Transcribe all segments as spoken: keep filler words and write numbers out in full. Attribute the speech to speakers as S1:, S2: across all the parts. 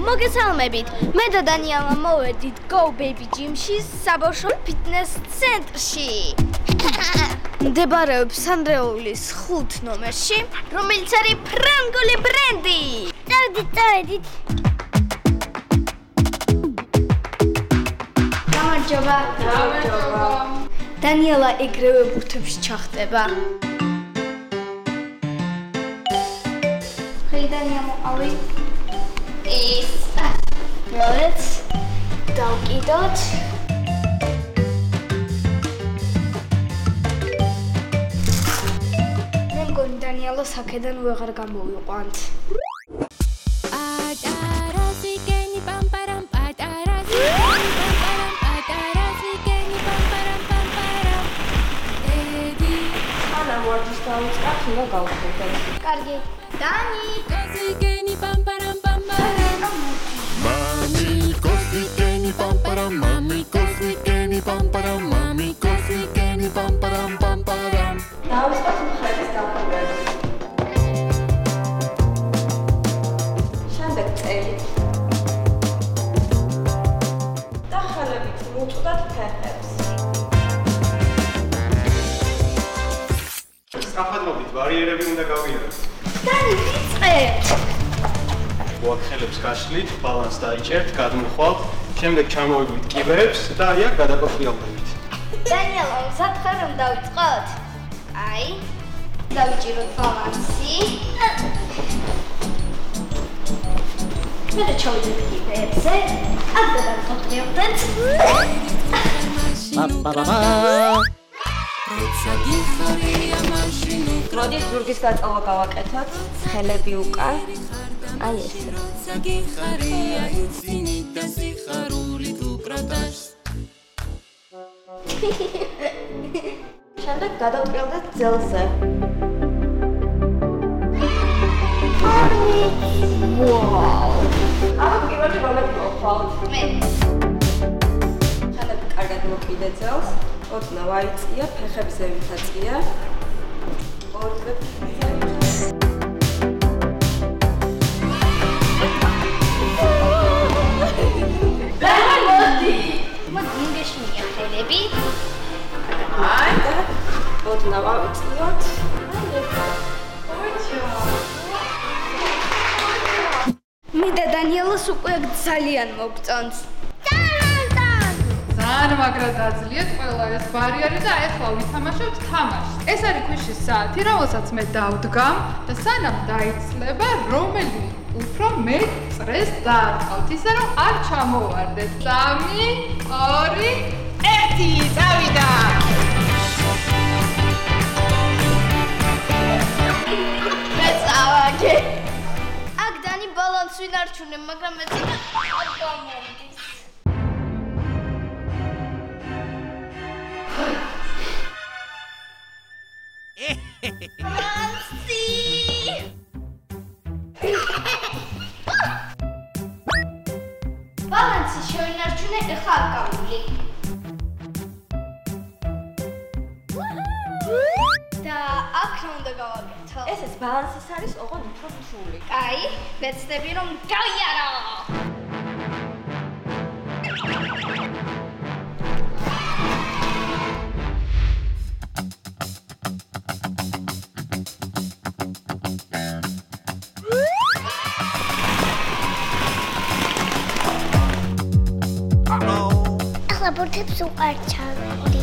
S1: მოგესალმებით. მე და დანიელა მოვედით ბეიბიჯიმში საბავშვო ფიტნეს ცენტრში. მდებარეობს სანდროის ხუთ ნომერში, რომელიც არის ფრანგული ბრენდი. წავედით, წავედით. გამარჯობა.
S2: გამარჯობა.
S1: დანიელა ეგრევე ბურთებში ჩახტება. ხეიდანია მოყავი. ის მოვეც დავკიდოთ. მე მგონი დანიელა აქედან ვეღარ გამოვიყვანთ.
S2: ანა მორჯის დაუწყათ, უნდა გავხდეთ.
S1: კარგი. Dani,
S3: Cosigeni pam param pam param. Mami, cosigeni pam param, mami, cosigeni pam param, mami, cosigeni pam param pam param.
S2: დავიწყოთ მხრების დაყრდნობა. შემდეგ წელი. და ხელებით მოვწუდათ ფეხებს.
S4: სწრაფადობით ბარიერები უნდა გავიაროთ.
S1: Dani, ვიწყებთ.
S4: მოახელებს გაშლით, ბალანს დაიჭერთ, გადმოხვალთ, შემდეგ ჩამოვიგვით კიბეებს და აი აქ გადაკოპრიალდებით.
S1: Daniela, მზადხარ რომ დავიწყოთ? აი, დავიჭიროთ ბალანსი. მე და ჩავიდეთ კიბეებზე. აქ გადავკოპრიალდეთ.
S2: მოდის ზურგის გაწევა გავაკეთოთ, ხელები უკან. აი ესე. შემდეგ გადავტრიალდეთ ძელზე. ვაუ! აა პირველი რომელი მოხვალთ?
S1: მე.
S2: ხელები კარგად მოკიდე ძელს. ოდნავ აიწია, ფეხები ზევით აწია. ორდრე
S1: მოდი. მოდი მიგეშინია ხელები.
S2: აი და ოდნავ აიწიოთ.
S1: მე და დანიელას უკვე აქ ძალიან მოგწონს.
S5: ძალიან მაგრად აძლიეთ ყველა ეს ბარიერი და ახლა ვითამაშებთ თამაშს. ეს არის ქვიშის საათი, რომელსაც მე დავდგამ და სანამ დაიცლება, რომელი უფრო მეტ წრეს დააწყავთ, ისე რომ არ ჩამოვარდეთ. სამი, ორი, ერთი, წავიდა!
S1: მე წავაგე. აქ დანი ბალანს ვინ არჩუნებ, მაგრამ მეც არ გამომდის. Fancy! Balansi შევინარჩუნე ახლა აკაული. და აქ რა უნდა გავაკეთო?
S2: ესეც ბალანსის არის ოღონდ უფრო რთული.
S1: კაი, ვეცდები რომ გავიარო. ბურთებს უყარ ჩავდი.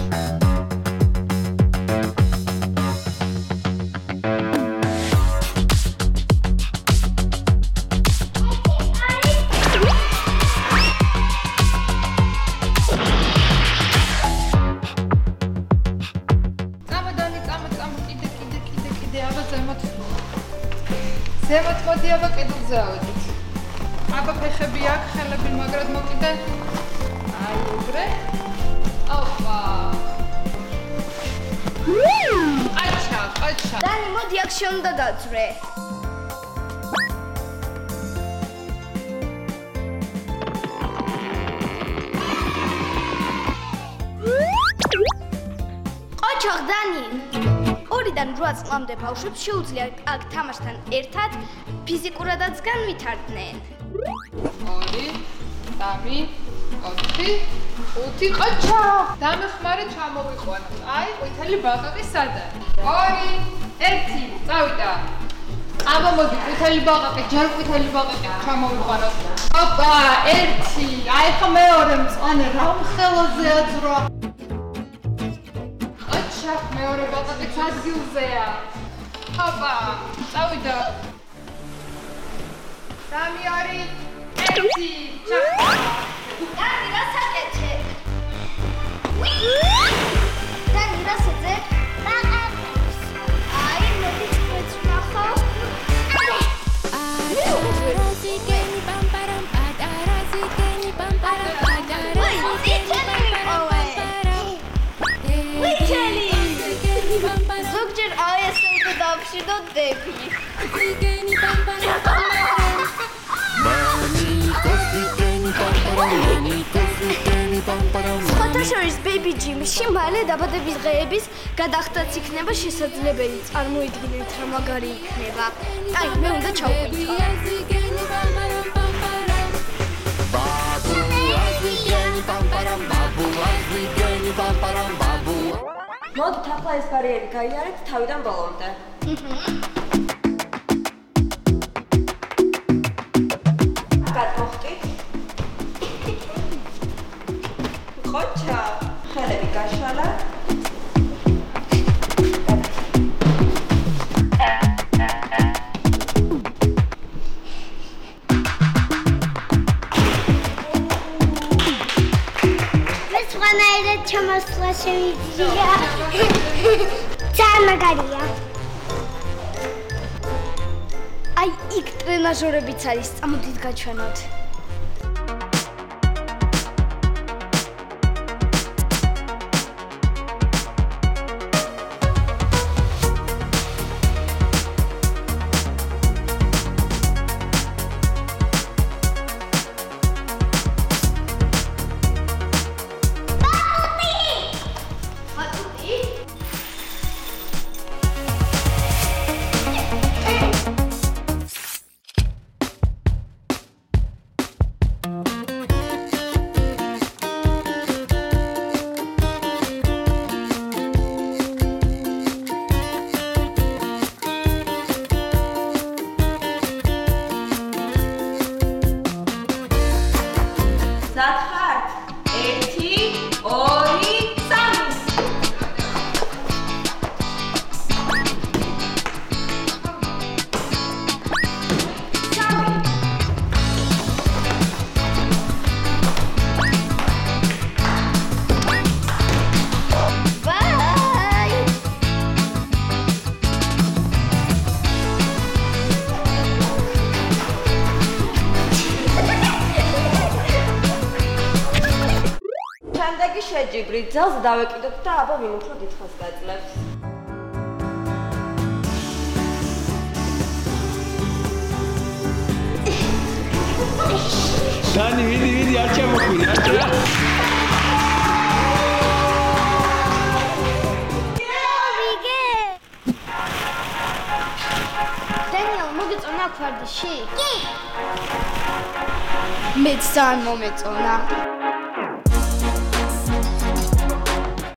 S5: წამოდანი, წამო, წამო, კიდე, კიდე, კიდე, კიდე, აბა ზემოთ. ზემოთ მოდი, აბა კიდურზე ავედით. აბა ფეხები აქ, ხელები მაგრად მოკიდე. აი უგრე. ოპა. აჩა, აჩა.
S1: დანი, მოდი აქ შეუნდა დაძვრე. ყოჩოხ, დანი. ორი სამიდან რვა წლამდე ბავშვებს შეუძლია აქ თამაშთან ერთად ფიზიკურადაც განვითარდნენ.
S5: ორი, სამი, ოთხი, ხუთი, ყოჩა! დამეხმარე ჩამოვიყვანოთ. აი, ყვითელი ბაყაყი სად არის? ორი, ერთი, წავიდა. აბა მოდი, ყვითელი ბაყაყი, ჯერ ყვითელი ბაყაყი ჩამოვიყვანოთ. ოპა, ერთი, აი ხა მეორე მწვანე რა მხელოზე აძრა. ყოჩა, მეორე ბაყაყი ადგილზეა. ოპა, წავიდა. სამი, ორი, ერთი, ჩახტა.
S1: დანი, რა საკეთე? დანი, რა შეძე? ბაყაყს. აი, მოდი წვეც ვნახავ.
S3: Atarasикени пампарам, atarasикeni пампарам, atarasикeni пампарам.
S1: ვიჩელი! ზოგჯერ აი ესე უნდა დავშიდოთ დები.
S3: Atarasикeni пампарам.
S6: Mami, costiceni pamparam, mami, costiceni pamparam.
S1: სხვათა შორის ბეიბიჯიმში მალე დაბადების დღეების გადახდაც იქნება შესაძლებელი. წარმოიდგინეთ რა მაგარი იქნება. აი, მე უნდა ჩავყვიტო.
S3: Atarasикeni пампарам, пампарам.
S6: Babu, asligeni pamparam, babu, asligeni pamparam, babu.
S2: მოდით ახლა ეს ბარიერი გაიარეთ თავიდან ბოლომდე. გადმოხტით. ყოჩა, ხელები გაშალა.
S7: მე სხვანაირად ჩამოსვლა შევიძლია. ძალიან მაგარია.
S1: აი, იქ ტრენაჟორებიც არის, წამოდით გაჩვენოთ.
S2: შეჯიბრით, ძალზე დავეკიდოთ და აბა ვინ უფრო დიდხანს გაძლევს.
S8: დანი, ვიდი, ვიდი, არ ჩამოხვიდე, არ ჩა.
S1: დანიელა, მოგეწონა აქ ვარდიში? კი. მეც ძალიან მომეწონა.